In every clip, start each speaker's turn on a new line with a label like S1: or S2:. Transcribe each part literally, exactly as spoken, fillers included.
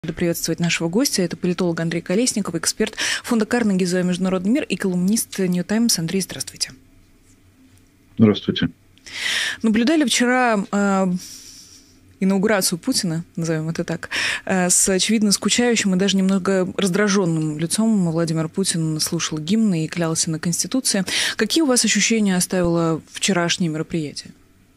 S1: Рада приветствовать нашего гостя. Это политолог Андрей Колесников, эксперт фонда Карнеги за международный мир и колумнист New Times. Андрей, здравствуйте.
S2: Здравствуйте.
S1: Наблюдали вчера э, инаугурацию Путина, назовем это так, э, с очевидно скучающим и даже немного раздраженным лицом. Владимир Путин слушал гимн и клялся на Конституции. Какие у вас ощущения оставило вчерашнее мероприятие?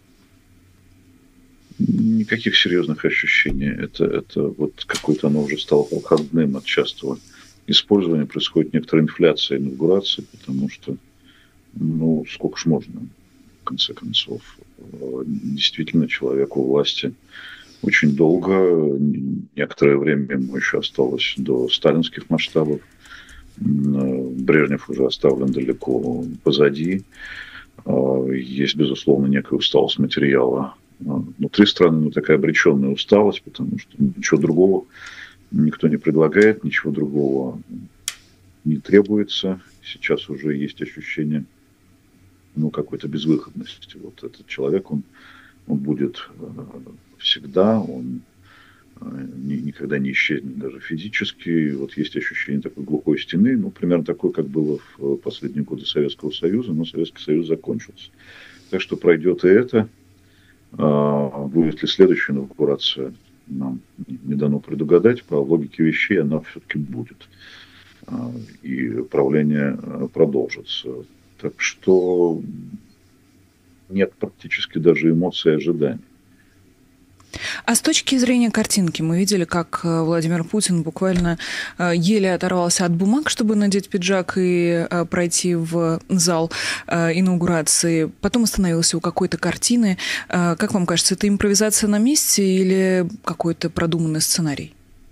S2: Никаких серьезных ощущений. Это, это вот какое-то оно уже стало проходным от частого использования. Происходит некоторая инфляция инаугурации, потому что, ну, сколько ж можно, в конце концов. Действительно, человек у власти очень долго. Некоторое время ему еще осталось до сталинских масштабов. Брежнев уже оставлен далеко позади. Есть, безусловно, некая усталость материала внутри страны, но такая обреченная усталость, потому что ничего другого никто не предлагает, ничего другого не требуется. Сейчас уже есть ощущение, ну, какой-то безвыходности. Вот этот человек, он, он будет всегда, он никогда не исчезнет даже физически. И вот есть ощущение такой глухой стены, ну, примерно такое, как было в последние годы Советского Союза, но Советский Союз закончился. Так что пройдет и это. Будет ли следующая инаугурация, нам не дано предугадать. По логике вещей она все-таки будет. И правление продолжится. Так что нет практически даже эмоций и ожиданий.
S1: А с точки зрения картинки, мы видели, как Владимир Путин буквально еле оторвался от бумаг, чтобы надеть пиджак и пройти в зал инаугурации. Потом остановился у какой-то картины. Как вам кажется, это импровизация на месте или какой-то продуманный сценарий?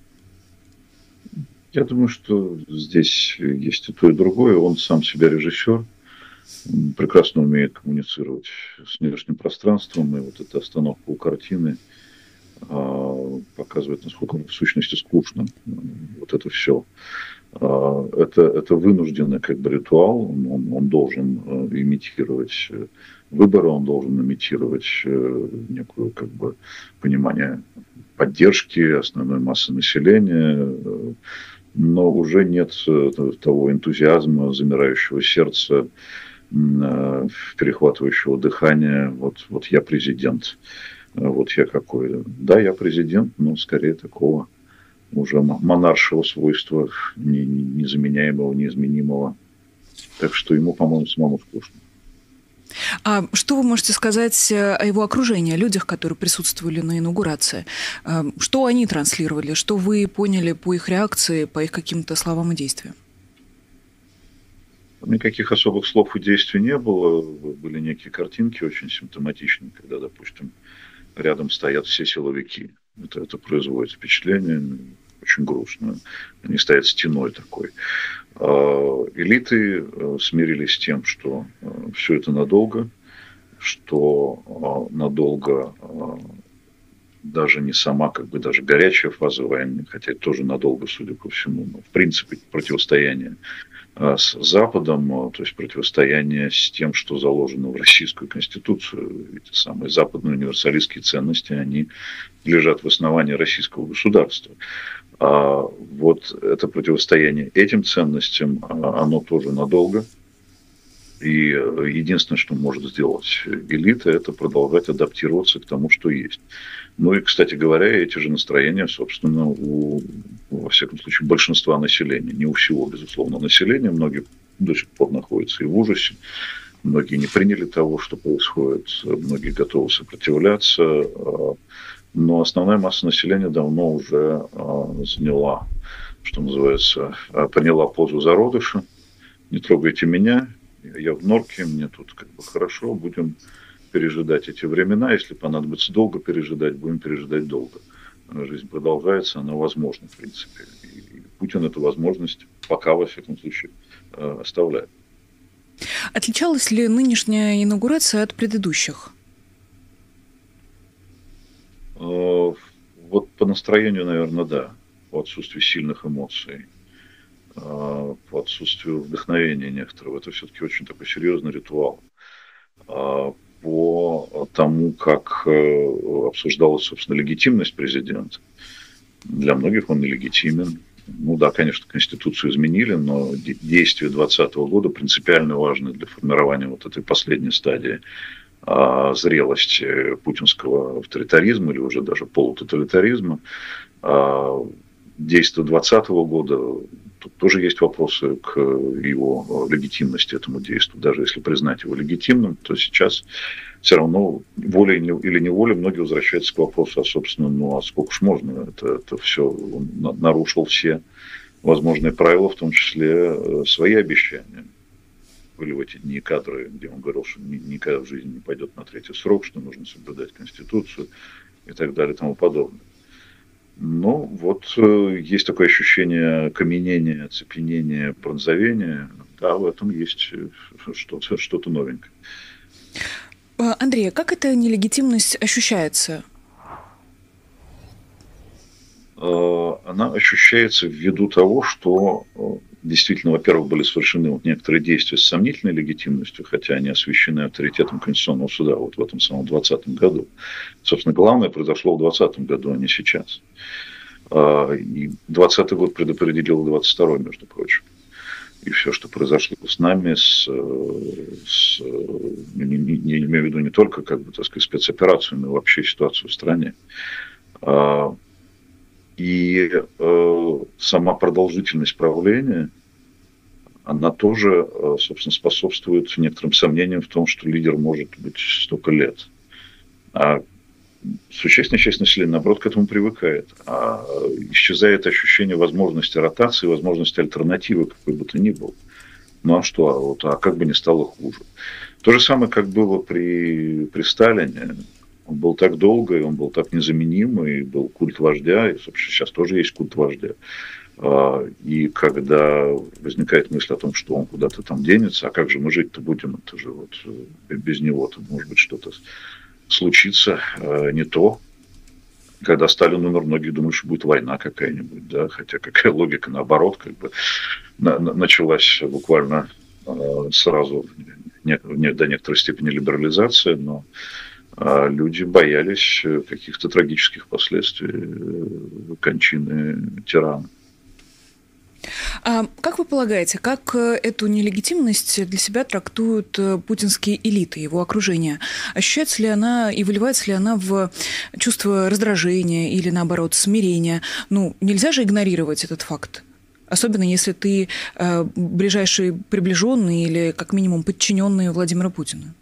S2: Я думаю, что здесь есть и то, и другое. Он сам себя режиссер, прекрасно умеет коммуницировать с внешним пространством, и вот эта остановка у картины показывает, насколько в сущности скучно вот это все. Это, это вынужденный как бы ритуал, он, он должен имитировать выборы, он должен имитировать некую как бы понимание поддержки основной массы населения, но уже нет того энтузиазма, замирающего сердца, перехватывающего дыхание. Вот, вот я президент. Вот я какой. Да, я президент, но скорее такого уже монаршего свойства, незаменяемого, неизменимого. Так что ему, по-моему, самому скучно.
S1: А что вы можете сказать о его окружении, о людях, которые присутствовали на инаугурации? Что они транслировали? Что вы поняли по их реакции, по их каким-то словам и действиям?
S2: Никаких особых слов и действий не было. Были некие картинки очень симптоматичные, когда, допустим, рядом стоят все силовики. Это, это производит впечатление очень грустное. Они стоят стеной такой. Элиты смирились с тем, что все это надолго, что надолго даже не сама, как бы даже горячая фаза войны, хотя это тоже надолго, судя по всему, но в принципе противостояние с Западом, то есть противостояние с тем, что заложено в Российскую Конституцию. Эти самые западные универсалистские ценности, они лежат в основании российского государства. А вот это противостояние этим ценностям, оно тоже надолго. И единственное, что может сделать элита, это продолжать адаптироваться к тому, что есть. Ну и, кстати говоря, эти же настроения, собственно, у, во всяком случае, большинства населения. Не у всего, безусловно, населения. Многие до сих пор находятся и в ужасе. Многие не приняли того, что происходит. Многие готовы сопротивляться. Но основная масса населения давно уже заняла, что называется, приняла позу зародыша. Не трогайте меня. Я в норке, мне тут как бы хорошо, будем пережидать эти времена. Если понадобится долго пережидать, будем пережидать долго. Жизнь продолжается, она возможна, в принципе. И Путин эту возможность пока, во всяком случае, оставляет.
S1: Отличалась ли нынешняя инаугурация от предыдущих?
S2: Вот по настроению, наверное, да. По отсутствию сильных эмоций. По отсутствию вдохновения некоторого. Это все-таки очень такой серьезный ритуал. По тому, как обсуждалась, собственно, легитимность президента. Для многих он нелегитимен. Ну да, конечно, Конституцию изменили, но действия двадцатого года принципиально важны для формирования вот этой последней стадии а, зрелости путинского авторитаризма или уже даже полутоталитаризма. А, действия двадцатого года, тут тоже есть вопросы к его легитимности этому действию. Даже если признать его легитимным, то сейчас все равно волей или неволей многие возвращаются к вопросу, а, собственно, ну, а сколько ж можно? Это, это все, он нарушил все возможные правила, в том числе свои обещания. Были в эти дни кадры, где он говорил, что никогда в жизни не пойдет на третий срок, что нужно соблюдать Конституцию и так далее и тому подобное. Ну, вот есть такое ощущение каменения, оцепенения, бронзовения. Да, в этом есть что-то, что-то новенькое.
S1: Андрей, а как эта нелегитимность ощущается?
S2: Она ощущается ввиду того, что действительно, во-первых, были совершены вот некоторые действия с сомнительной легитимностью, хотя они освящены авторитетом Конституционного суда вот в этом самом двадцатом году. Собственно, главное произошло в двадцатом году, а не сейчас. И двадцатый год предопределил двадцать второй, между прочим. И все, что произошло с нами, с, с, не, не, не имею в виду не только, как бы, так сказать, спецоперацию, но и вообще ситуацию в стране. И э, сама продолжительность правления, она тоже, э, собственно, способствует некоторым сомнениям в том, что лидер может быть столько лет. А существенная часть населения, наоборот, к этому привыкает. А исчезает ощущение возможности ротации, возможности альтернативы, какой бы то ни был. Ну а что? А, вот, а как бы не стало хуже. То же самое, как было при, при Сталине. Он был так долго, и он был так незаменим, и был культ вождя, и, собственно, сейчас тоже есть культ вождя. И когда возникает мысль о том, что он куда-то там денется, а как же мы жить-то будем, это же вот без него-то, может быть, что-то случится не то. Когда Сталин умер, многие думают, что будет война какая-нибудь, да, хотя какая логика, наоборот, как бы началась буквально сразу до некоторой степени либерализация, но люди боялись каких-то трагических последствий кончины тирана.
S1: А как вы полагаете, как эту нелегитимность для себя трактуют путинские элиты, его окружение? Ощущается ли она и выливается ли она в чувство раздражения или, наоборот, смирения? Ну, нельзя же игнорировать этот факт. Особенно если ты э, ближайший приближенный или, как минимум, подчиненный Владимира Путина.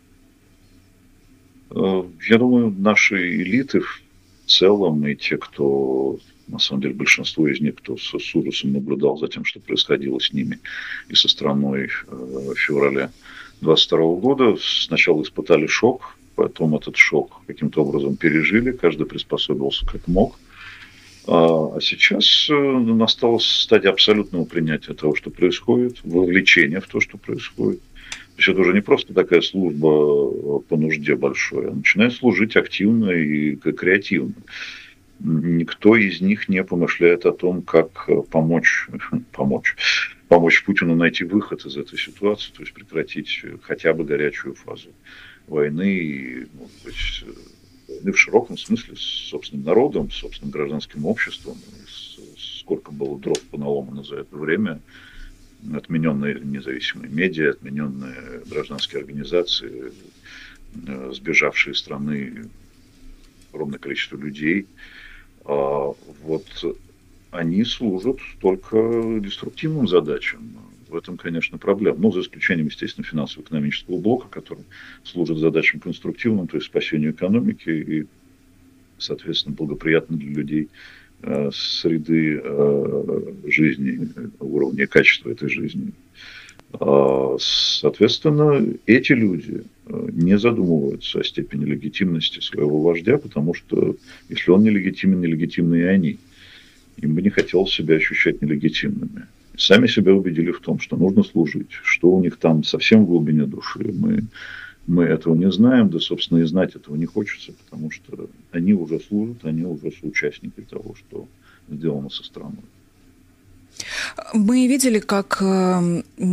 S2: Я думаю, наши элиты в целом и те, кто, на самом деле, большинство из них, кто с, с ужасом наблюдал за тем, что происходило с ними и со страной в феврале двадцать второго года, сначала испытали шок, потом этот шок каким-то образом пережили, каждый приспособился как мог. А сейчас настала стадия абсолютного принятия того, что происходит, вовлечения в то, что происходит. То есть это уже не просто такая служба по нужде большой, а начинает служить активно и креативно. Никто из них не помышляет о том, как помочь, помочь, помочь Путину найти выход из этой ситуации, то есть прекратить хотя бы горячую фазу войны, и, может быть, войны в широком смысле с собственным народом, с собственным гражданским обществом. Сколько было дров поналомано за это время. Отмененные независимые медиа, отмененные гражданские организации, сбежавшие из страны огромное количество людей. Вот они служат только деструктивным задачам. В этом, конечно, проблема. Ну, за исключением, естественно, финансово-экономического блока, который служит задачам конструктивным, то есть спасению экономики и, соответственно, благоприятно для людей среды жизни, уровня и качества этой жизни. Соответственно, эти люди не задумываются о степени легитимности своего вождя, потому что если он нелегитимен, нелегитимны и они. Им бы не хотелось себя ощущать нелегитимными. Сами себя убедили в том, что нужно служить, что у них там совсем в глубине души. Мы Мы этого не знаем, да, собственно, и знать этого не хочется, потому что они уже служат, они уже соучастники того, что сделано со страной.
S1: Мы видели, как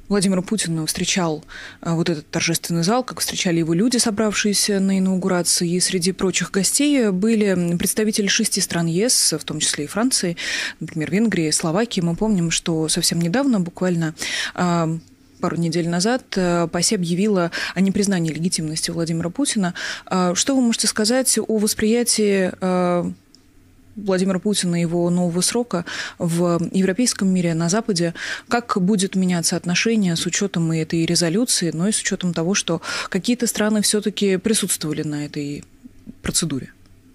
S1: Владимира Путина встречал вот этот торжественный зал, как встречали его люди, собравшиеся на инаугурации. И среди прочих гостей были представители шести стран ЕС, в том числе и Франции, например, Венгрии, Словакии. Мы помним, что совсем недавно, буквально пару недель назад, ПАСЕ объявила о непризнании легитимности Владимира Путина. Что вы можете сказать о восприятии Владимира Путина и его нового срока в европейском мире, на Западе? Как будет меняться отношение с учетом и этой резолюции, но и с учетом того, что какие-то страны все-таки присутствовали на этой процедуре?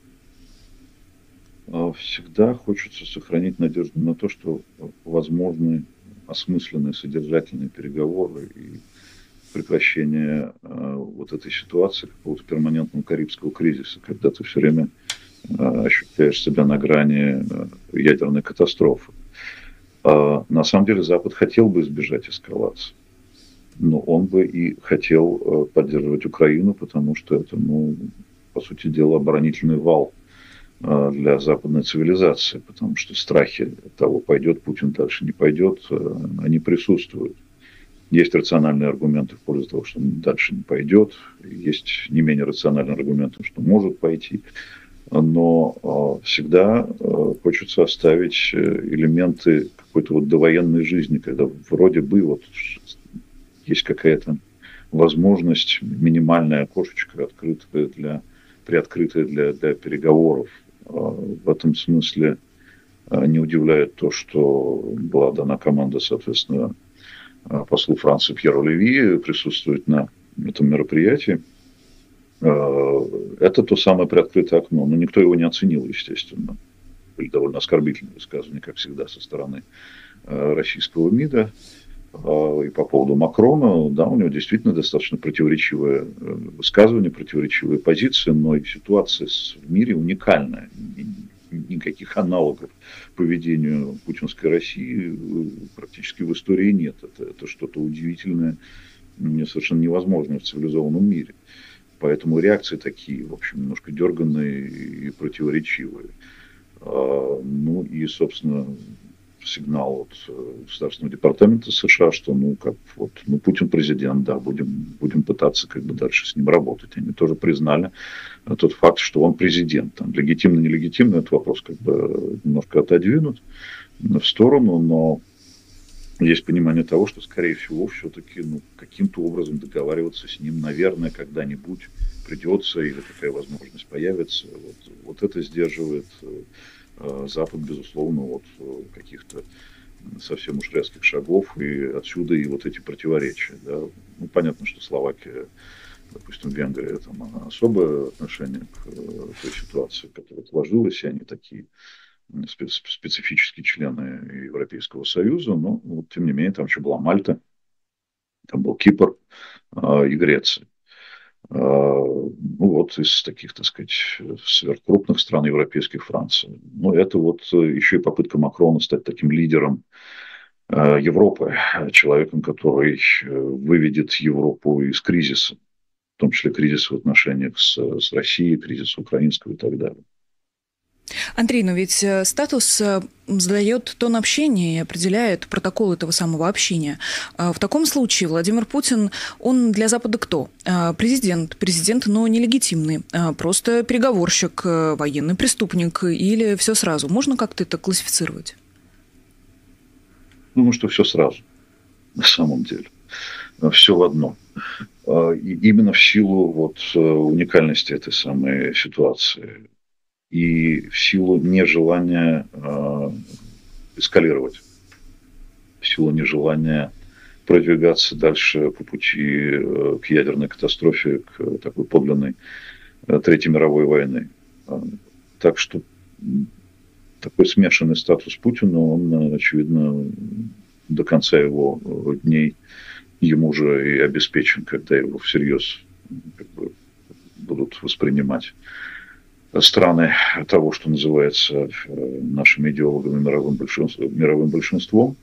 S2: Всегда хочется сохранить надежду на то, что возможны осмысленные, содержательные переговоры и прекращение вот этой ситуации, какого-то перманентного карибского кризиса, когда ты все время ощущаешь себя на грани ядерной катастрофы. На самом деле Запад хотел бы избежать эскалации, но он бы и хотел поддерживать Украину, потому что это, ну, по сути дела, оборонительный вал для западной цивилизации, потому что страхи того, пойдет Путин дальше, не пойдет, они присутствуют. Есть рациональные аргументы в пользу того, что он дальше не пойдет, есть не менее рациональные аргументы, что может пойти. Но всегда хочется оставить элементы какой-то вот довоенной жизни, когда вроде бы вот есть какая-то возможность, минимальное окошечко, открытое для, приоткрытое для, для переговоров. В этом смысле не удивляет то, что была дана команда, соответственно, послу Франции Пьеру Леви присутствовать на этом мероприятии. Это то самое приоткрытое окно, но никто его не оценил, естественно. Были довольно оскорбительные высказывания, как всегда, со стороны российского МИДа. И по поводу Макрона, да, у него действительно достаточно противоречивые высказывания, противоречивые позиции, но и ситуация в мире уникальная. Никаких аналогов поведению путинской России практически в истории нет. Это, это что-то удивительное, совершенно невозможное в цивилизованном мире. Поэтому реакции такие, в общем, немножко дерганные и противоречивые. Ну и, собственно, сигнал от Государственного департамента США, что, ну, как вот, ну, Путин президент, да, будем, будем пытаться как бы дальше с ним работать. Они тоже признали тот факт, что он президент. Там, легитимно, нелегитимно, этот вопрос как бы немножко отодвинут в сторону, но есть понимание того, что, скорее всего, все-таки, ну, каким-то образом договариваться с ним, наверное, когда-нибудь придется, или такая возможность появится. Вот, вот это сдерживает э, Запад, безусловно, от э, каких-то совсем уж резких шагов, и отсюда и вот эти противоречия. Да. Ну, понятно, что Словакия, допустим, Венгрия, там особое отношение к э, той ситуации, которая сложилась, и они такие специфические члены Европейского Союза, но вот, тем не менее там еще была Мальта, там был Кипр э, и Греция. Э, ну вот из таких, так сказать, сверхкрупных стран европейских Франция. Но это вот еще и попытка Макрона стать таким лидером э, Европы, человеком, который выведет Европу из кризиса, в том числе кризиса в отношениях с, с Россией, кризиса украинского и так далее.
S1: Андрей, но ведь статус задает тон общения и определяет протокол этого самого общения. В таком случае Владимир Путин, он для Запада кто? Президент. Президент, но нелегитимный. Просто переговорщик, военный преступник или все сразу? Можно как-то это классифицировать?
S2: Думаю, что все сразу. На самом деле. Все в одном. И именно в силу вот уникальности этой самой ситуации и в силу нежелания э, эскалировать, в силу нежелания продвигаться дальше по пути э, к ядерной катастрофе, к такой подлинной э, Третьей мировой войны. Так что такой смешанный статус Путина, он, очевидно, до конца его дней ему же и обеспечен, когда его всерьез как бы будут воспринимать страны того, что называется нашими идеологами мировым большинством, мировым большинством.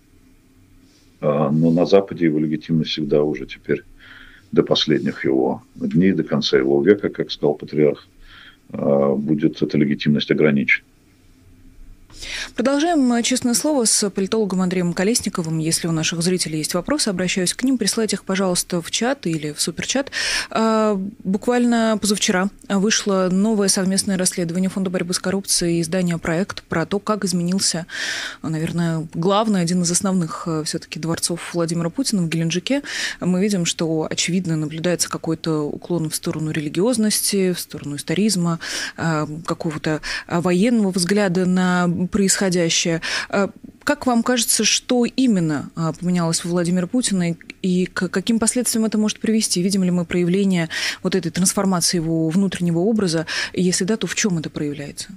S2: Но на Западе его легитимность всегда уже теперь до последних его дней, до конца его века, как сказал патриарх, будет эта легитимность ограничена.
S1: Продолжаем «Честное слово» с политологом Андреем Колесниковым. Если у наших зрителей есть вопросы, обращаюсь к ним. Присылайте их, пожалуйста, в чат или в суперчат. Буквально позавчера вышло новое совместное расследование Фонда борьбы с коррупцией и издания «Проект» про то, как изменился, наверное, главный, один из основных все-таки дворцов Владимира Путина в Геленджике. Мы видим, что, очевидно, наблюдается какой-то уклон в сторону религиозности, в сторону историзма, какого-то военного взгляда на происходящее. Как вам кажется, что именно поменялось у Владимира Путина и к каким последствиям это может привести? Видим ли мы проявление вот этой трансформации его внутреннего образа? И если да, то в чем это проявляется?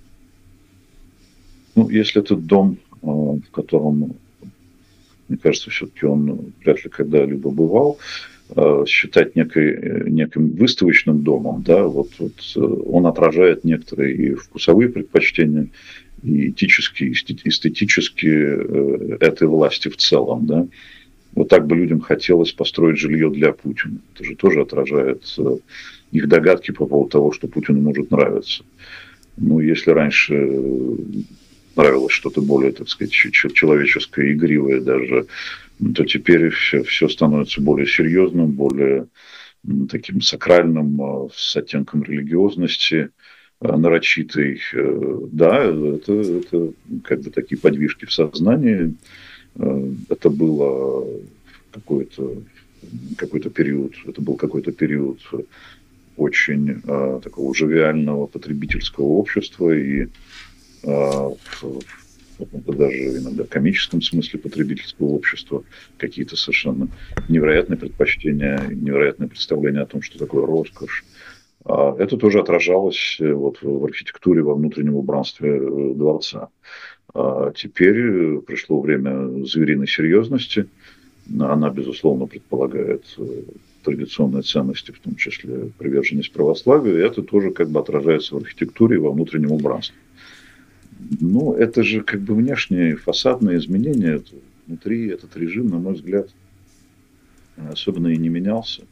S2: Ну, если этот дом, в котором, мне кажется, все-таки он вряд ли когда-либо бывал, считать некой, неким выставочным домом, да, вот, вот он отражает некоторые и вкусовые предпочтения, и этические, эстетические этой власти в целом, да. Вот так бы людям хотелось построить жилье для Путина. Это же тоже отражает их догадки по поводу того, что Путину может нравиться. Ну, если раньше нравилось что-то более, так сказать, человеческое, игривое даже, то теперь все, все становится более серьезным, более таким сакральным, с оттенком религиозности, нарочитой. Да, это, это как бы такие подвижки в сознании. Это было какой-то, какой-то период, это был какой-то период очень такого живиального потребительского общества и даже иногда в комическом смысле потребительского общества, какие-то совершенно невероятные предпочтения, невероятные представления о том, что такое роскошь. Это тоже отражалось вот в архитектуре, во внутреннем убранстве дворца. Теперь пришло время звериной серьезности. Она, безусловно, предполагает традиционные ценности, в том числе приверженность православию, и это тоже как бы отражается в архитектуре и во внутреннем убранстве. Ну, это же как бы внешние фасадные изменения. Внутри этот режим, на мой взгляд, особенно и не менялся.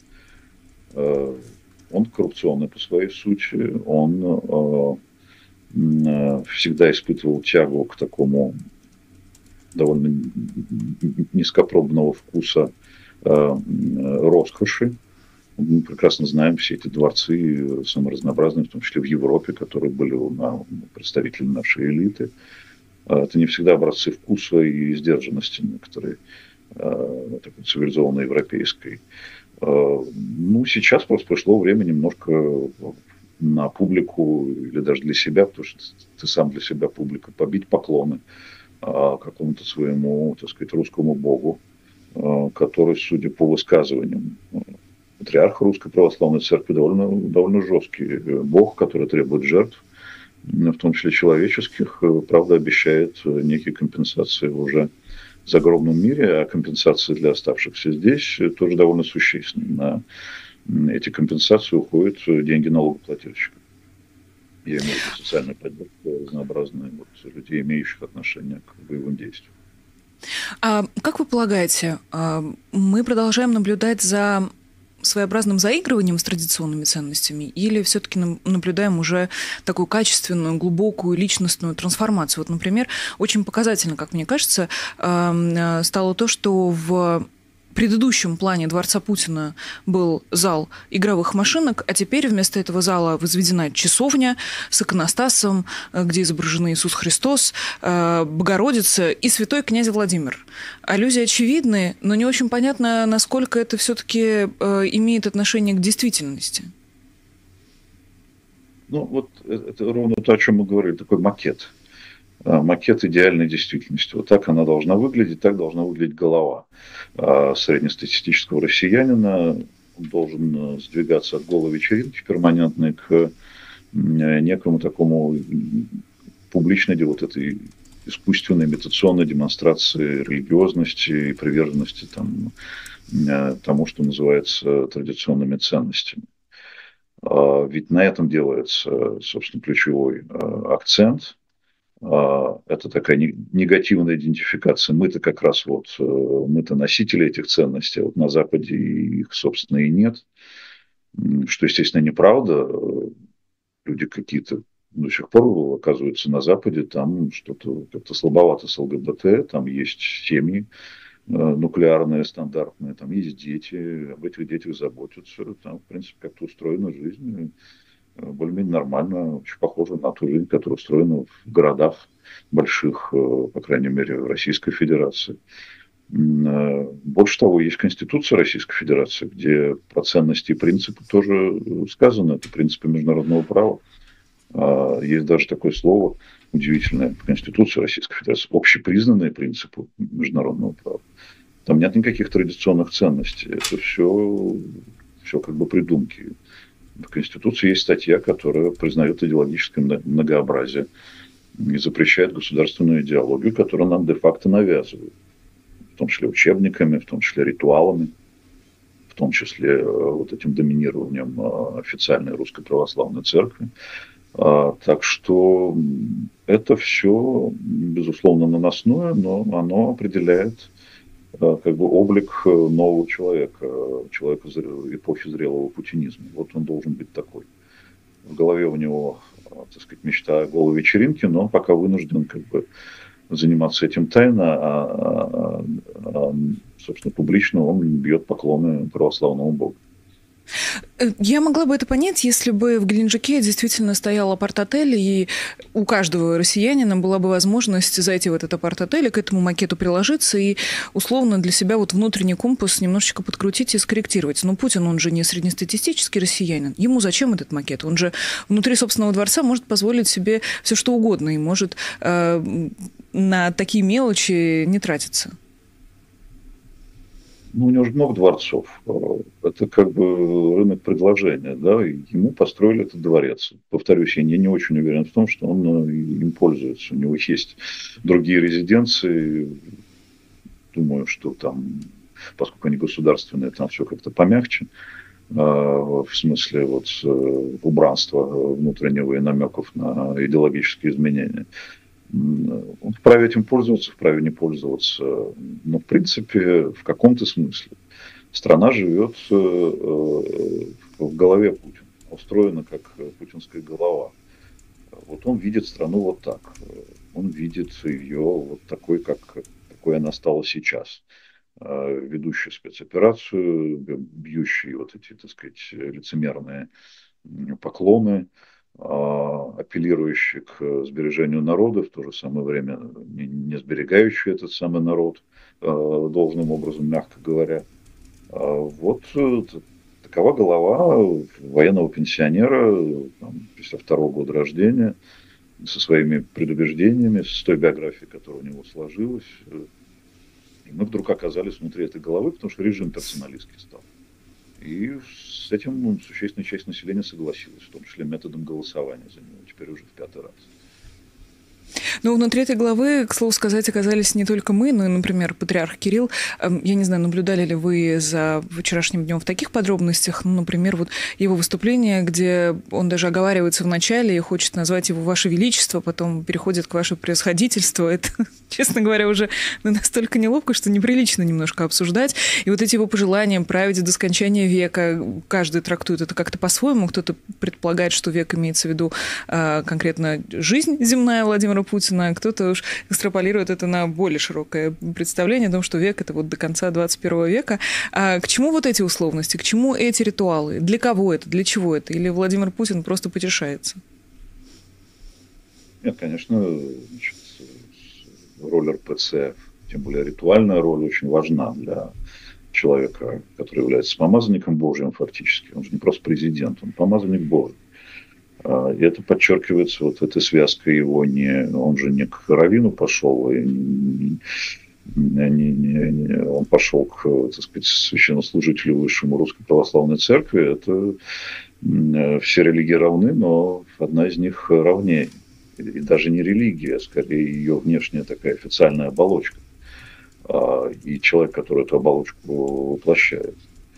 S2: Он коррупционный по своей сути. Он всегда испытывал тягу к такому довольно низкопробного вкуса роскоши. Мы прекрасно знаем все эти дворцы, самые разнообразные, в том числе в Европе, которые были у представителей нашей элиты. Это не всегда образцы вкуса и сдержанности некоторой, такой цивилизованной европейской. Ну, сейчас просто пришло время немножко на публику или даже для себя, потому что ты сам для себя публика, побить поклоны какому-то своему, так сказать, русскому богу, который, судя по высказываниям патриарха Русской Православной Церкви, довольно, довольно жесткий бог, который требует жертв, в том числе человеческих, правда, обещает некие компенсации уже в загробном мире, а компенсации для оставшихся здесь тоже довольно существенные. На эти компенсации уходят деньги налогоплательщиков. Я имею в виду социальную поддержку разнообразных вот, людей, имеющих отношение к боевым действиям.
S1: А как вы полагаете, мы продолжаем наблюдать за своеобразным заигрыванием с традиционными ценностями или все-таки наблюдаем уже такую качественную, глубокую личностную трансформацию? Вот, например, очень показательно, как мне кажется, стало то, что в предыдущем плане Дворца Путина был зал игровых машинок, а теперь вместо этого зала возведена часовня с иконостасом, где изображены Иисус Христос, Богородица и святой князь Владимир. Аллюзии очевидны, но не очень понятно, насколько это все-таки имеет отношение к действительности. Ну, вот это ровно то, о чем мы говорили, такой макет. Макет идеальной действительности. Вот так она должна выглядеть, так должна выглядеть голова среднестатистического россиянина. Он должен сдвигаться от голой вечеринки перманентной к некому такому публичной вот этой искусственной имитационной демонстрации религиозности и приверженности там, тому, что называется традиционными ценностями. Ведь на этом делается, собственно, ключевой акцент. Это такая негативная идентификация. Мы-то как раз вот, мы-то носители этих ценностей, а вот на Западе их, собственно, и нет. Что, естественно, неправда. Люди какие-то
S2: до сих пор, оказывается, на Западе там что-то как-то слабовато с ЛГБТ, там есть семьи нуклеарные, стандартные, там есть дети, об этих детях заботятся, там, в принципе, как-то устроена жизнь более-менее нормально, очень похожа на ту жизнь, которая устроена в городах больших, по крайней мере, в Российской Федерации. Больше того, есть Конституция Российской Федерации, где про ценности и принципы тоже сказано, это принципы международного права. Есть даже такое слово удивительное в Конституции Российской Федерации, общепризнанные принципы международного права. Там нет никаких традиционных ценностей, это все, все как бы придумки. В Конституции есть статья, которая признает идеологическое многообразие и запрещает государственную идеологию, которую нам де-факто навязывают. В том числе учебниками, в том числе ритуалами, в том числе вот этим доминированием официальной Русской Православной Церкви. Так что это все, безусловно, наносное, но оно определяет как бы облик нового человека, человека эпохи зрелого путинизма. Вот он должен быть такой. В голове у него, так сказать, мечта о голой вечеринке, но он пока вынужден как бы заниматься этим тайно, а, а, а собственно, публично он бьет поклоны православному богу.
S1: Я могла бы это понять, если бы в Геленджике действительно стоял апарт-отель, и у каждого россиянина была бы возможность зайти в этот апарт-отель и к этому макету приложиться и условно для себя вот внутренний компас немножечко подкрутить и скорректировать. Но Путин, он же не среднестатистический россиянин. Ему зачем этот макет? Он же внутри собственного дворца может позволить себе все что угодно и может э, на такие мелочи не тратиться.
S2: Ну, у него же много дворцов. Это как бы рынок предложения, да, и ему построили этот дворец. Повторюсь, я не, не очень уверен в том, что он им пользуется. У него есть другие резиденции. Думаю, что там, поскольку они государственные, там все как-то помягче. В смысле вот убранства внутреннего и намеков на идеологические изменения. Он вправе этим пользоваться, вправе не пользоваться. Но, в принципе, в каком-то смысле страна живет в голове Путина, устроена как путинская голова. Вот он видит страну вот так. Он видит ее вот такой, как, какой она стала сейчас. Ведущий спецоперацию, бьющий вот эти, так сказать, лицемерные поклоны, апеллирующий к сбережению народа, в то же самое время не, не сберегающий этот самый народ должным образом, мягко говоря. Вот такова голова военного пенсионера там, пятьдесят второго года рождения, со своими предубеждениями, с той биографией, которая у него сложилась. И мы вдруг оказались внутри этой головы, потому что режим персоналистский стал. И с этим ну, существенная часть населения согласилась, в том числе методом голосования за него, теперь уже в пятый раз.
S1: Ну, внутри этой главы, к слову сказать, оказались не только мы, но и, например, патриарх Кирилл. Я не знаю, наблюдали ли вы за вчерашним днем в таких подробностях, ну, например, вот его выступление, где он даже оговаривается в начале и хочет назвать его «Ваше Величество», потом переходит к «Ваше Превосходительство». Это, честно говоря, уже настолько неловко, что неприлично немножко обсуждать. И вот эти его пожелания править до скончания века, каждый трактует это как-то по-своему. Кто-то предполагает, что век имеется в виду а, конкретно жизнь земная Владимира Путина, кто-то уж экстраполирует это на более широкое представление о том, что век — это вот до конца двадцать первого века. А к чему вот эти условности, к чему эти ритуалы? Для кого это, для чего это? Или Владимир Путин просто потешается?
S2: Нет, конечно, значит, роль эр пэ цэ, тем более ритуальная роль, очень важна для человека, который является помазанником Божьим фактически. Он же не просто президент, он помазанник Божий. И это подчеркивается вот этой связкой его, не, он же не к раввину пошел, и не, не, не, не, он пошел к, так сказать, священнослужителю высшему Русской Православной Церкви. Это все религии равны, но одна из них равнее. И даже не религия, а скорее ее внешняя такая официальная оболочка. И человек, который эту оболочку воплощает.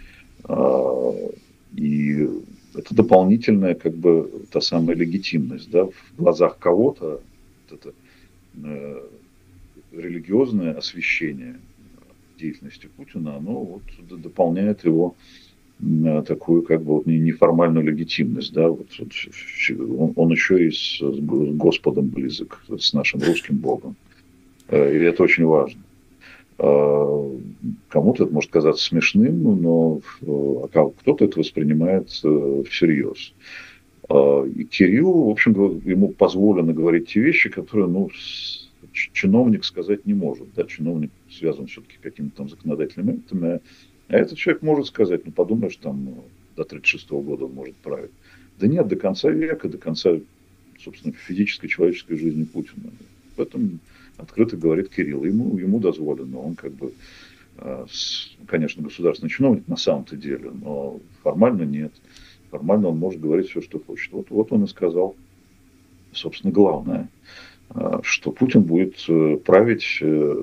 S2: И это дополнительная, как бы, та самая легитимность, да, в глазах кого-то вот это э, религиозное освещение деятельности Путина, оно вот дополняет его такую как бы вот неформальную легитимность, да, вот, вот, он, он еще и с, с Господом близок, с нашим русским Богом, и это очень важно. Кому-то это может казаться смешным, но кто-то это воспринимает всерьез. И Кириллу, в общем, ему позволено говорить те вещи, которые, ну, чиновник сказать не может. Да, чиновник связан все-таки какими-то там законодательными актами, а этот человек может сказать, ну, подумаешь, там, до тридцать шестого года он может править. Да нет, до конца века, до конца, собственно, физической человеческой жизни Путина. Об этом открыто говорит Кирилл. Ему, ему дозволено. Он как бы, конечно, государственный чиновник на самом-то деле, но формально нет. Формально он может говорить все, что хочет. Вот, вот он и сказал, собственно, главное, что Путин будет править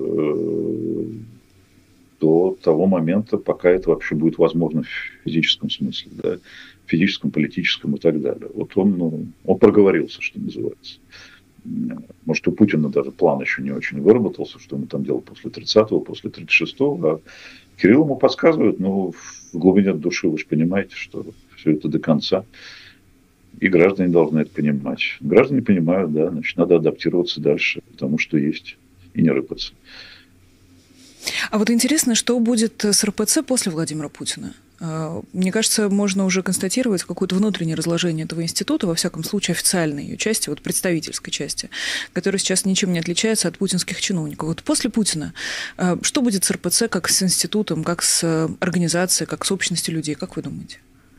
S2: до того момента, пока это вообще будет возможно в физическом смысле, да, в физическом, политическом и так далее. Вот он, ну, он проговорился, что называется. Может, у Путина даже план еще не очень выработался, что ему там делать после тридцатого, после тридцать шестого. А Кирилл ему подсказывает, ну, в глубине души вы же понимаете, что все это до конца. И граждане должны это понимать. Граждане понимают, да, значит, надо адаптироваться дальше, потому что есть, и не рыпаться.
S1: А вот интересно, что будет с эр пэ цэ после Владимира Путина? Мне кажется, можно уже констатировать какое-то внутреннее разложение этого института, во всяком случае официальной ее части, вот представительской части, которая сейчас ничем не отличается от путинских чиновников. Вот после Путина что будет с эр пэ цэ как с институтом, как с организацией, как с общностью людей, как вы думаете?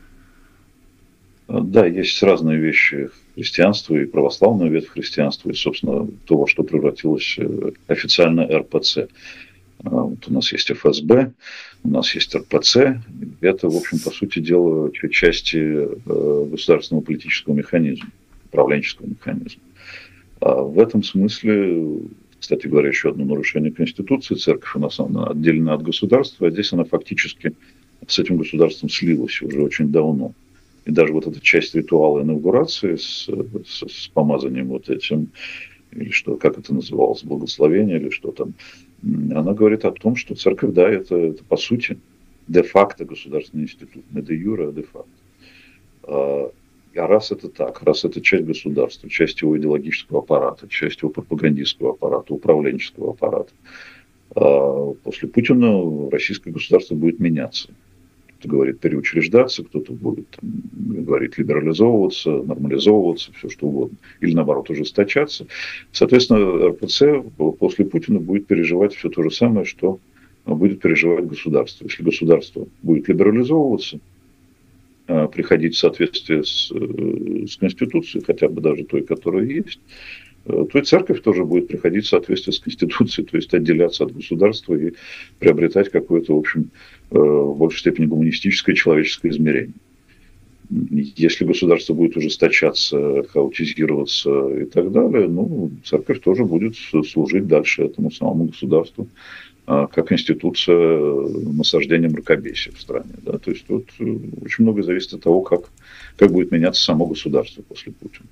S2: Да, есть разные вещи христианства и православная ветвь христианства, и, собственно, то, во что превратилось официально эр пэ цэ. Вот у нас есть эф эс бэ, у нас есть эр пэ цэ. Это, в общем, по сути дела, части государственного политического механизма, управленческого механизма. А в этом смысле, кстати говоря, еще одно нарушение Конституции. Церковь у нас она отделена от государства, а здесь она фактически с этим государством слилась уже очень давно. И даже вот эта часть ритуала инаугурации с, с, с помазанием вот этим, или что, как это называлось, благословение, или что там, она говорит о том, что церковь, да, это, это по сути де-факто государственный институт, не де-юре, а де-факто. А, а раз это так, раз это часть государства, часть его идеологического аппарата, часть его пропагандистского аппарата, управленческого аппарата, а после Путина российское государство будет меняться. Кто-то говорит переучреждаться, кто-то будет там, говорит либерализовываться, нормализовываться, все что угодно. Или наоборот ужесточаться. Соответственно, эр пэ цэ после Путина будет переживать все то же самое, что будет переживать государство. Если государство будет либерализовываться, приходить в соответствие с, с Конституцией, хотя бы даже той, которая есть, то и церковь тоже будет приходить в соответствие с Конституцией, то есть отделяться от государства и приобретать какое-то, в общем, в большей степени гуманистическое человеческое измерение. Если государство будет ужесточаться, хаотизироваться и так далее, ну, церковь тоже будет служить дальше этому самому государству как институция насаждения мракобесия в стране. Да? То есть тут очень много зависит от того, как, как будет меняться само государство после Путина.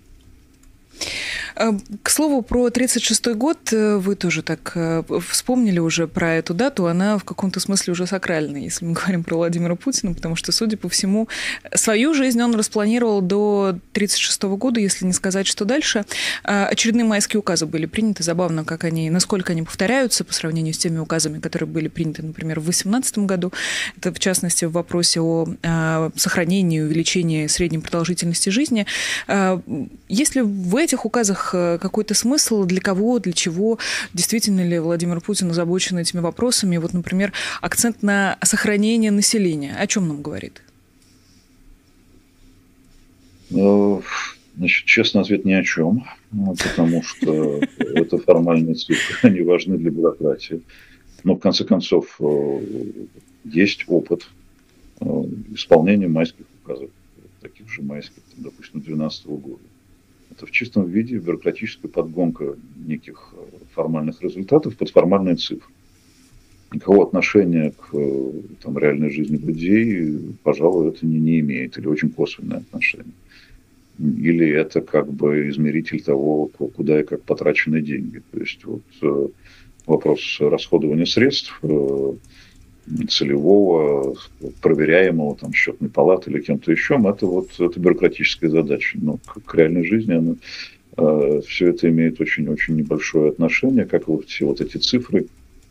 S1: К слову, про тридцать шестой год вы тоже так вспомнили уже про эту дату. Она в каком-то смысле уже сакральная, если мы говорим про Владимира Путина, потому что, судя по всему, свою жизнь он распланировал до тридцать шестого года, если не сказать, что дальше. Очередные майские указы были приняты. Забавно, как они, насколько они повторяются по сравнению с теми указами, которые были приняты, например, в две тысячи восемнадцатом году. Это, в частности, в вопросе о сохранении и увеличении средней продолжительности жизни. Есть ли в этих указах какой-то смысл, для кого, для чего, действительно ли Владимир Путин озабочен этими вопросами? Вот, например, акцент на сохранение населения. О чем нам говорит?
S2: Ну, значит, честный ответ ни о чем, потому что это формальные цифры, они важны для бюрократии. Но, в конце концов, есть опыт исполнения майских указов, таких же майских, допустим, две тысячи двенадцатого года. Это в чистом виде бюрократическая подгонка неких формальных результатов под формальные цифры. Никакого отношения к там, реальной жизни людей, пожалуй, это не, не имеет, или очень косвенное отношение. Или это как бы измеритель того, куда и как потрачены деньги. То есть вот вопрос расходования средств целевого, проверяемого там счетной палаты или кем-то еще, это вот это бюрократическая задача. Но к, к реальной жизни она, э, все это имеет очень-очень небольшое отношение, как вот все вот эти цифры,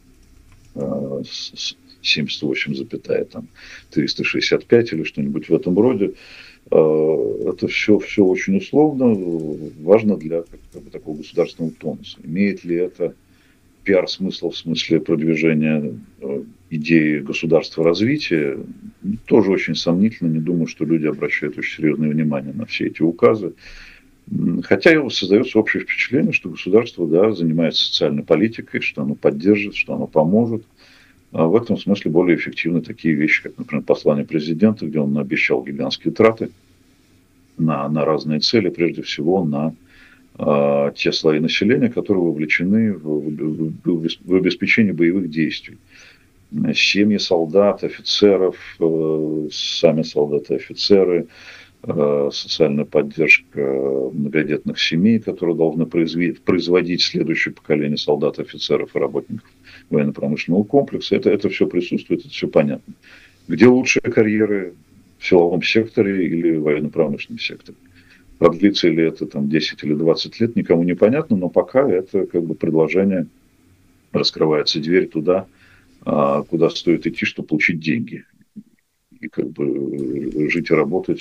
S2: э, семьдесят восемь, там, триста шестьдесят пять или что-нибудь в этом роде. Это все, все очень условно, важно для как бы, такого государственного тонуса. Имеет ли это пиар-смысл в смысле продвижения идеи государства развития, тоже очень сомнительно. Не думаю, что люди обращают очень серьезное внимание на все эти указы. Хотя создается общее впечатление, что государство, да, занимается социальной политикой, что оно поддержит, что оно поможет. А в этом смысле более эффективны такие вещи, как, например, послание президента, где он обещал гигантские траты на, на разные цели, прежде всего на э, те слои населения, которые вовлечены в, в, в, в обеспечение боевых действий. Семьи солдат, офицеров, э, сами солдаты, офицеры, э, социальная поддержка многодетных семей, которые должны производить следующее поколение солдат, офицеров и работников военно-промышленного комплекса. Это, это все присутствует, это все понятно. Где лучшие карьеры в силовом секторе или в военно-промышленном секторе? Продлится ли это там, десять или двадцать лет, никому не понятно, но пока это как бы предложение, раскрывается дверь туда, куда стоит идти, чтобы получить деньги. И как бы жить и работать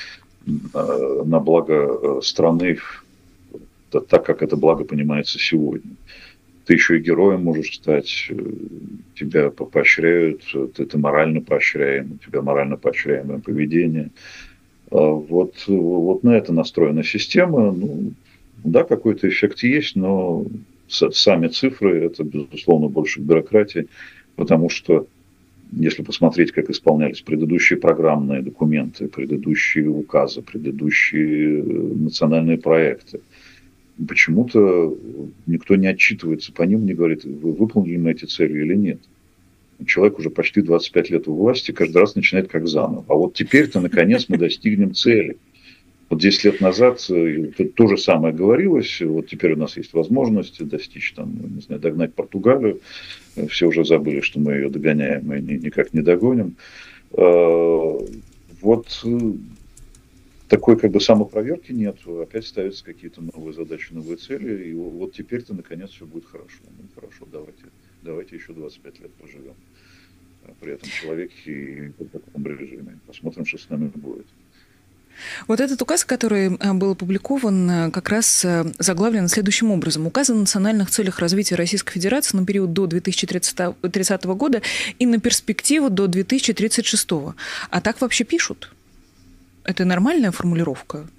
S2: на благо страны, так, как это благо понимается сегодня. Ты еще и героем можешь стать, тебя поощряют, ты, ты морально поощряем, у тебя морально поощряемое поведение. Вот, вот на это настроена система. Ну, да, какой-то эффект есть, но сами цифры – это, безусловно, больше бюрократии, потому что если посмотреть, как исполнялись предыдущие программные документы, предыдущие указы, предыдущие национальные проекты, почему-то никто не отчитывается по ним, не говорит, вы выполнили мы эти цели или нет. Человек уже почти двадцать пять лет у власти, каждый раз начинает как заново. А вот теперь-то, наконец, мы достигнем цели. Вот десять лет назад то же самое говорилось, вот теперь у нас есть возможность достичь, там, не знаю, догнать Португалию. Все уже забыли, что мы ее догоняем и никак не догоним. Вот такой как бы самопроверки нет, опять ставятся какие-то новые задачи, новые цели, и вот теперь-то наконец все будет хорошо. Ну, хорошо, давайте, давайте еще двадцать пять лет проживем при этом человеке и в таком режиме. Посмотрим, что с нами будет.
S1: Вот этот указ, который был опубликован, как раз заглавлен следующим образом. Указ о национальных целях развития Российской Федерации на период до две тысячи тридцатого года и на перспективу до две тысячи тридцать шестого. А так вообще пишут? Это нормальная формулировка?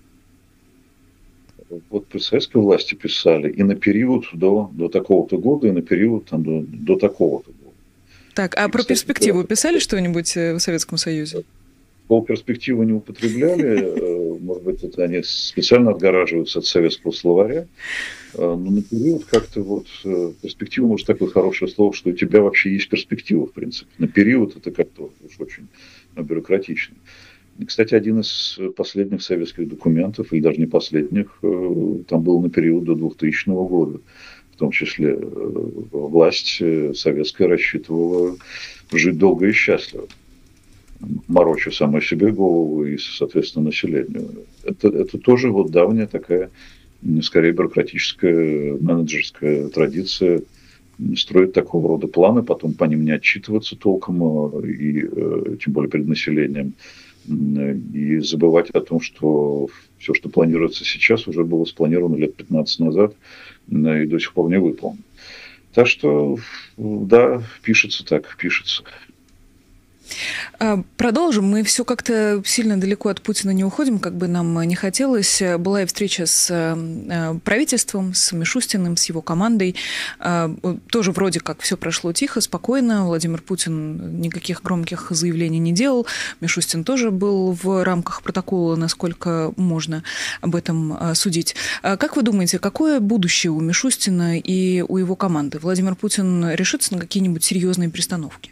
S2: Вот при советской власти писали и на период до, до такого-то года, и на период там, до, до такого-то года.
S1: Так, а и, про кстати, перспективу да, писали что-нибудь в Советском Союзе?
S2: Слово «перспективу» не употребляли, может быть, это они специально отгораживаются от советского словаря, но на период как-то вот перспектива, может, такое хорошее слово, что у тебя вообще есть перспектива, в принципе. На период это как-то уж очень бюрократично. Кстати, один из последних советских документов, или даже не последних, там был на период до двухтысячного года. В том числе власть советская рассчитывала жить долго и счастливо, мороча самой себе голову и, соответственно, населению. Это, это тоже вот давняя такая, скорее, бюрократическая, менеджерская традиция строить такого рода планы, потом по ним не отчитываться толком, и тем более перед населением, и забывать о том, что все, что планируется сейчас, уже было спланировано лет пятнадцать назад и до сих пор не выполнено. Так что, да, пишется так, пишется.
S1: Продолжим. Мы все как-то сильно далеко от Путина не уходим, как бы нам не хотелось. Была и встреча с правительством, с Мишустиным, с его командой. Тоже вроде как все прошло тихо, спокойно. Владимир Путин никаких громких заявлений не делал. Мишустин тоже был в рамках протокола, насколько можно об этом судить. Как вы думаете, какое будущее у Мишустина и у его команды? Владимир Путин решится на какие-нибудь серьезные перестановки?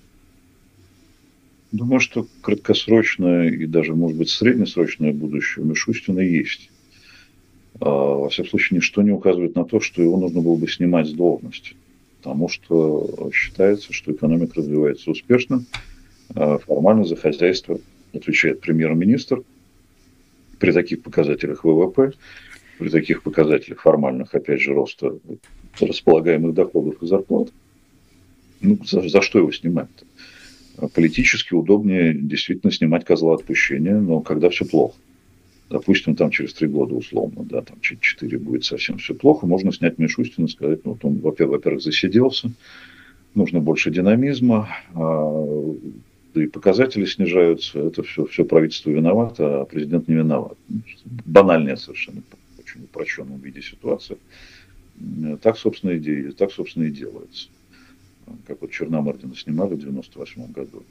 S2: Думаю, что краткосрочное и даже, может быть, среднесрочное будущее у Мишустина есть. Во всяком случае, ничто не указывает на то, что его нужно было бы снимать с должности. потому что считается, что экономика развивается успешно. Формально за хозяйство отвечает премьер-министр. При таких показателях ВВП, при таких показателях формальных, опять же, роста располагаемых доходов и зарплат, ну, за, за что его снимать-то? Политически удобнее действительно снимать козла отпущения, но когда все плохо. Допустим, там через три года условно, да, там через четыре будет совсем все плохо, можно снять Мишустина и сказать, ну, вот он, во-первых, засиделся, нужно больше динамизма, а, да и показатели снижаются, это все, все правительство виновато, а президент не виноват. Банальная совершенно, в очень упрощенном виде ситуация. Так, собственно, и, так, собственно, и делается. Как вот Черномырдина снимали в девяносто восьмом году.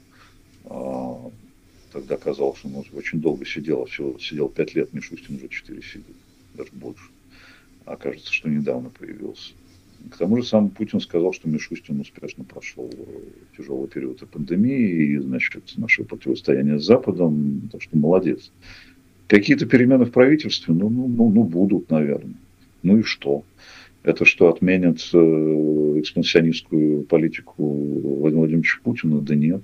S2: Тогда казалось, что он очень долго сидел, всего сидел пять лет, Мишустин уже четыре сидит, даже больше. А кажется, что недавно появился. К тому же сам Путин сказал, что Мишустин успешно прошел тяжелый период пандемии и, значит, наше противостояние с Западом, так что молодец. Какие-то перемены в правительстве, ну, ну, ну, ну будут, наверное. Ну и что? Это что, отменит экспансионистскую политику Владимира Владимировича Путина? Да нет.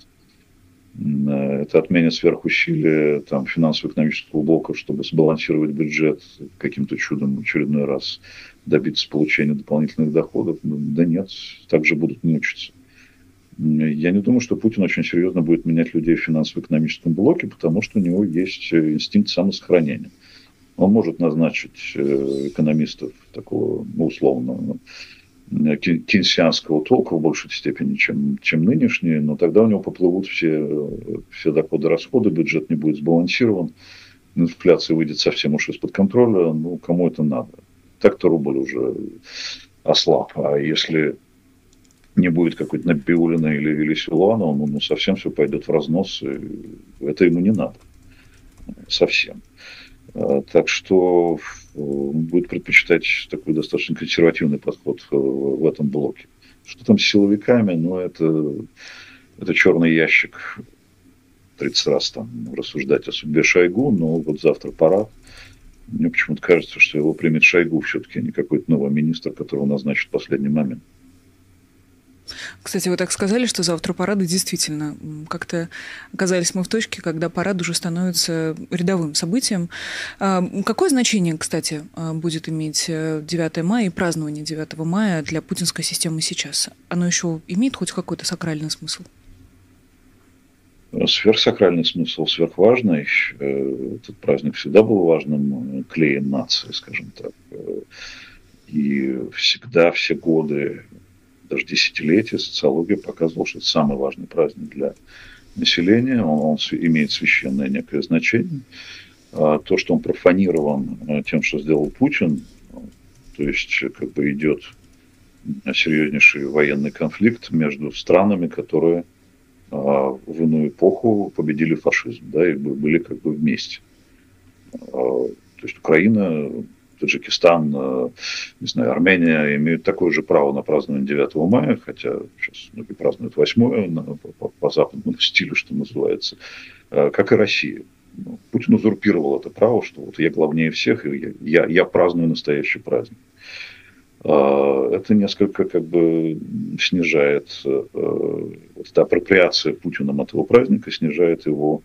S2: Это отменит сверхусилия там, финансово-экономического блока, чтобы сбалансировать бюджет, каким-то чудом в очередной раз добиться получения дополнительных доходов. Да нет, также будут мучиться. Я не думаю, что Путин очень серьезно будет менять людей в финансово-экономическом блоке, потому что у него есть инстинкт самосохранения. Он может назначить экономистов такого, ну, условно, кейнсианского толка в большей степени, чем, чем нынешние, но тогда у него поплывут все, все доходы-расходы, бюджет не будет сбалансирован, инфляция выйдет совсем уж из-под контроля, ну, кому это надо? Так-то рубль уже ослаб, а если не будет какой-то Набиуллина или, или Силуанова, ну, ну, совсем все пойдет в разнос, и это ему не надо. Совсем. Так что он будет предпочитать такой достаточно консервативный подход в этом блоке. Что там с силовиками? Ну, это, это черный ящик. тридцать раз там рассуждать о судьбе Шойгу, но вот завтра парад. Мне почему-то кажется, что его примет Шойгу все-таки, а не какой-то новый министр, которого назначит в последний момент.
S1: Кстати, вы так сказали, что завтра парады действительно как-то оказались мы в точке, когда парад уже становится рядовым событием. Какое значение, кстати, будет иметь девятое мая и празднование девятого мая для путинской системы сейчас? Оно еще имеет хоть какой-то сакральный смысл?
S2: Сверхсакральный смысл, сверхважный. Этот праздник всегда был важным клеем нации, скажем так. И всегда, все годы, даже десятилетия социология показывала, что это самый важный праздник для населения. Он, он имеет священное некое значение. А то, что он профанирован тем, что сделал Путин, то есть как бы идет серьезнейший военный конфликт между странами, которые а, в иную эпоху победили фашизм, да, и были как бы вместе. А, то есть Украина, Таджикистан, не знаю, Армения имеют такое же право на празднование девятого мая, хотя сейчас многие празднуют восьмое по, по западному стилю, что называется, как и Россия. Путин узурпировал это право, что вот я главнее всех, и я, я праздную настоящий праздник. Это несколько как бы снижает, вот эта апроприация Путиным этого праздника снижает его,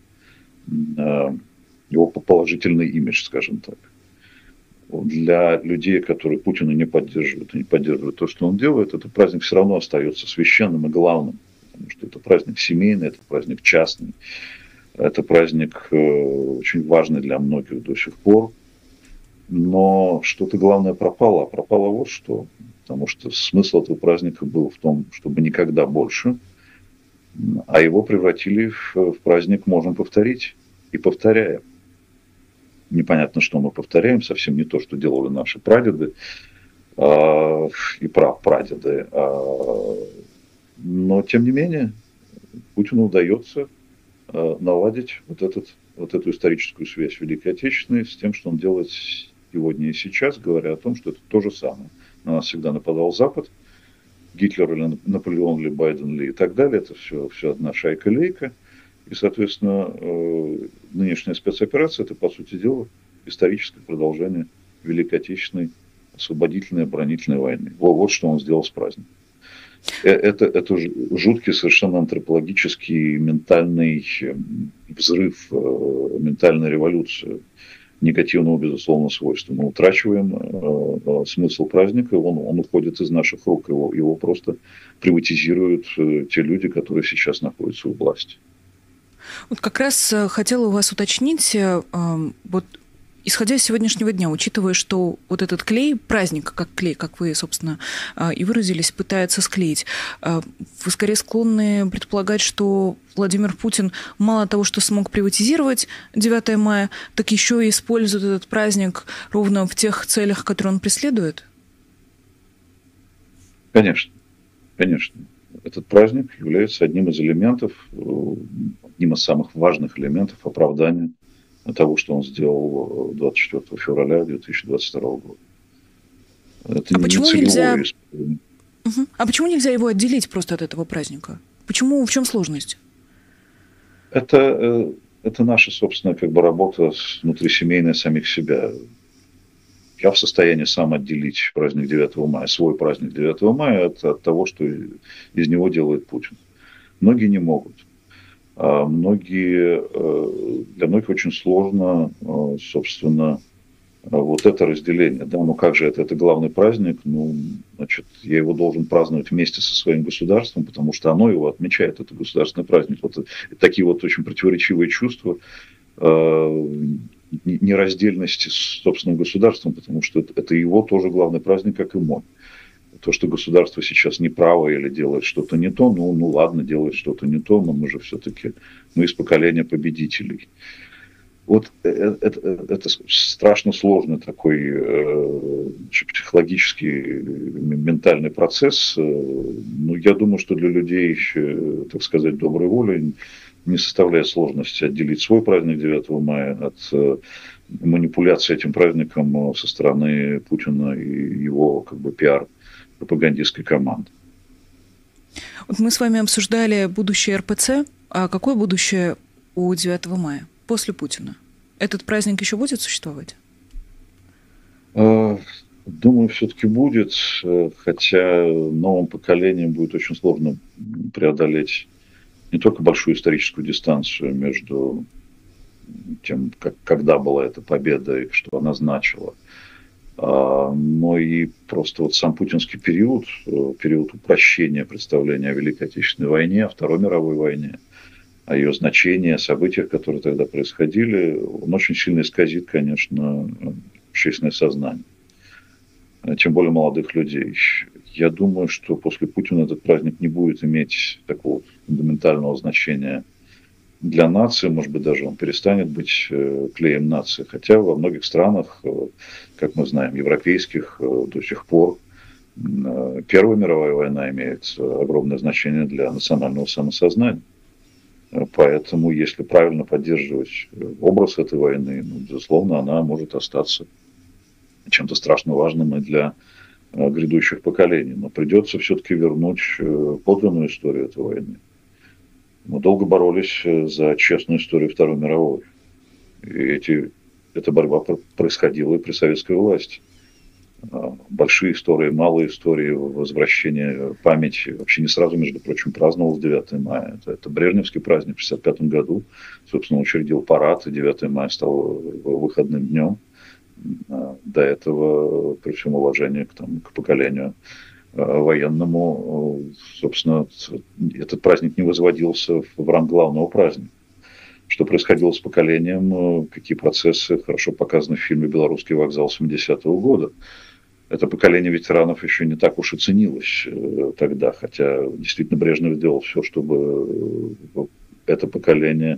S2: его положительный имидж, скажем так. Для людей, которые Путина не поддерживают и не поддерживают то, что он делает, этот праздник все равно остается священным и главным, потому что это праздник семейный, это праздник частный, это праздник очень важный для многих до сих пор. Но что-то главное пропало, а пропало вот что, потому что смысл этого праздника был в том, чтобы никогда больше, а его превратили в, в праздник «можем повторить» и повторяем. Непонятно, что мы повторяем, совсем не то, что делали наши прадеды э, и прапрадеды. Э, но, тем не менее, Путину удается э, наладить вот, этот, вот эту историческую связь Великой Отечественной с тем, что он делает сегодня и сейчас, говоря о том, что это то же самое. На нас всегда нападал Запад, Гитлер или Наполеон или Байден ли и так далее. Это все, все одна шайка-лейка. И, соответственно, нынешняя спецоперация – это, по сути дела, историческое продолжение Великой Отечественной освободительной оборонительной войны. Вот что он сделал с праздником. Это, это жуткий совершенно антропологический ментальный взрыв, ментальная революция негативного, безусловно, свойства. Мы утрачиваем э, смысл праздника, он, он уходит из наших рук, его, его просто приватизируют э, те люди, которые сейчас находятся у власти.
S1: Вот как раз хотела у вас уточнить, э, вот исходя из сегодняшнего дня, учитывая, что вот этот клей, праздник как клей, как вы, собственно, и выразились, пытается склеить, вы скорее склонны предполагать, что Владимир Путин мало того, что смог приватизировать девятое мая, так еще и использует этот праздник ровно в тех целях, которые он преследует?
S2: Конечно, конечно. Этот праздник является одним из элементов, одним из самых важных элементов оправдания того, что он сделал двадцать четвёртого февраля две тысячи двадцать второго года. Это
S1: а,
S2: не
S1: почему
S2: нельзя...
S1: угу. а почему нельзя его отделить просто от этого праздника? Почему, в чем сложность?
S2: Это, это наша собственная как бы работа внутрисемейная самих себя. Я в состоянии сам отделить праздник девятого мая, свой праздник девятого мая от, от того, что из него делает Путин. Многие не могут. А многие, для многих очень сложно, собственно, вот это разделение. Да? Ну как же это? Это главный праздник. Ну, значит, я его должен праздновать вместе со своим государством, потому что оно его отмечает, это государственный праздник. Вот такие вот очень противоречивые чувства нераздельности с собственным государством, потому что это его тоже главный праздник, как и мой. То, что государство сейчас неправо или делает что-то не то, ну, ну ладно, делает что-то не то, но мы же все-таки мы из поколения победителей. Вот это, это, это страшно сложный такой э, психологический, ментальный процесс. Ну, я думаю, что для людей, так сказать, доброй воли не составляет сложности отделить свой праздник девятого мая от э, манипуляции этим праздником со стороны Путина и его как бы пиар пропагандистской команды.
S1: Вот мы с вами обсуждали будущее эр пэ цэ. А какое будущее у девятого мая после Путина? Этот праздник еще будет существовать?
S2: Думаю, все-таки будет, хотя новым поколениям будет очень сложно преодолеть не только большую историческую дистанцию между тем, как, когда была эта победа и что она значила, но и просто вот сам путинский период, период упрощения представления о Великой Отечественной войне, о Второй мировой войне, о ее значении, о событиях, которые тогда происходили, он очень сильно исказит, конечно, общественное сознание. Тем более молодых людей. Я думаю, что после Путина этот праздник не будет иметь такого фундаментального значения для нации, может быть, даже он перестанет быть клеем нации. Хотя во многих странах, как мы знаем, европейских, до сих пор Первая мировая война имеет огромное значение для национального самосознания. Поэтому, если правильно поддерживать образ этой войны, ну, безусловно, она может остаться чем-то страшно важным и для грядущих поколений. Но придется все-таки вернуть подлинную историю этой войны. Мы долго боролись за честную историю Второй мировой. И эти, эта борьба происходила и при советской власти. Большие истории, малые истории, возвращение памяти. Вообще не сразу, между прочим, праздновалось девятое мая. Это, это Брежневский праздник в шестьдесят пятом году. Собственно, учредил парад, и девятое мая стало выходным днем. До этого, при всем уважении к, там, к поколению военному, собственно, этот праздник не возводился в ранг главного праздника. Что происходило с поколением, какие процессы хорошо показаны в фильме «Белорусский вокзал» семидесятого года. Это поколение ветеранов еще не так уж и ценилось тогда, хотя действительно Брежнев сделал все, чтобы это поколение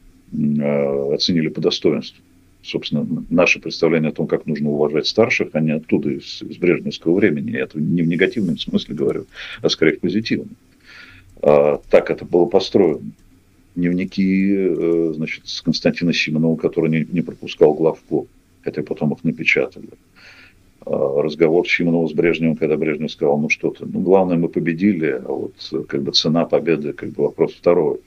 S2: оценили по достоинству. Собственно, наше представление о том, как нужно уважать старших, они оттуда, из, из брежневского времени. Я это не в негативном смысле говорю, а скорее в позитивном. А, так это было построено. Дневники, значит, с Константина Симонова, который не, не пропускал главку, хотя потом их напечатали. А, разговор Симонова с Брежневым, когда Брежнев сказал, ну что-то, ну главное мы победили, а вот как бы цена победы, как бы вопрос второй.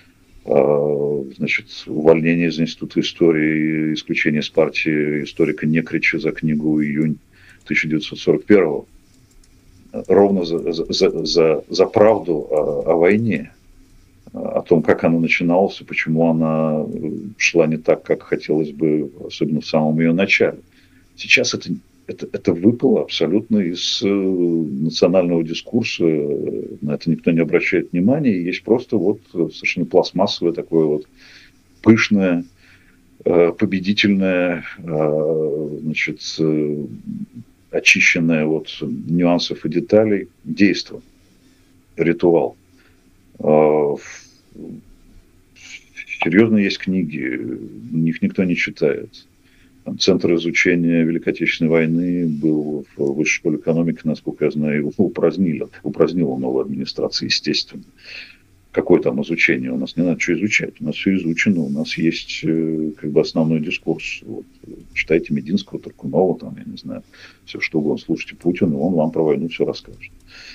S2: Значит, увольнение из Института истории, исключение с партии историка Некрича за книгу «Июнь тысяча девятьсот сорок первого». ровно за, за, за, за правду о, о войне, о том, как она начиналась и почему она шла не так, как хотелось бы, особенно в самом ее начале. Сейчас это, это, это выпало абсолютно из национального дискурса, на это никто не обращает внимания, и есть просто вот совершенно пластмассовое такое вот пышное, победительное, значит, очищенное от нюансов и деталей действо, ритуал. Серьезно, есть книги, их никто не читает. Там, Центр изучения Великой Отечественной войны был в Высшей школе экономики, насколько я знаю, его упразднили. Упразднила новая администрация, естественно. Какое там изучение? У нас не надо что изучать. У нас все изучено, у нас есть как бы основной дискурс. Вот, читайте Мединского, Туркунова, там, я не знаю, все что угодно. Слушайте Путина, он вам про войну все расскажет.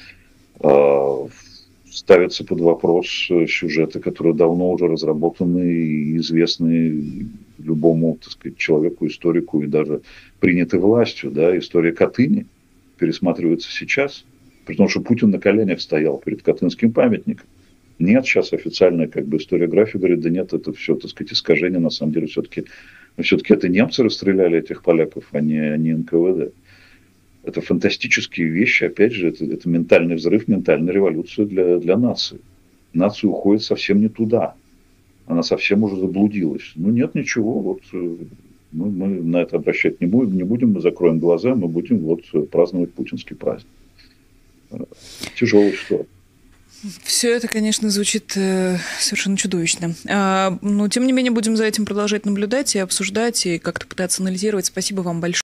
S2: Ставятся под вопрос сюжеты, которые давно уже разработаны и известны любому, так сказать, человеку, историку и даже приняты властью. Да? История Катыни пересматривается сейчас, при том, что Путин на коленях стоял перед Катынским памятником. Нет, сейчас официальная как бы историография говорит, да нет, это все, так сказать, искажение, на самом деле все-таки, все-таки это немцы расстреляли этих поляков, а не, а не эн ка вэ дэ. Это фантастические вещи, опять же, это, это ментальный взрыв, ментальная революция для, для нации. Нация уходит совсем не туда. Она совсем уже заблудилась. Ну нет ничего, вот мы, мы на это обращать не будем, не будем, мы закроем глаза, мы будем вот праздновать путинский праздник. Тяжелая ситуация.
S1: Все это, конечно, звучит э, совершенно чудовищно. А, но, тем не менее, будем за этим продолжать наблюдать и обсуждать, и как-то пытаться анализировать. Спасибо вам большое.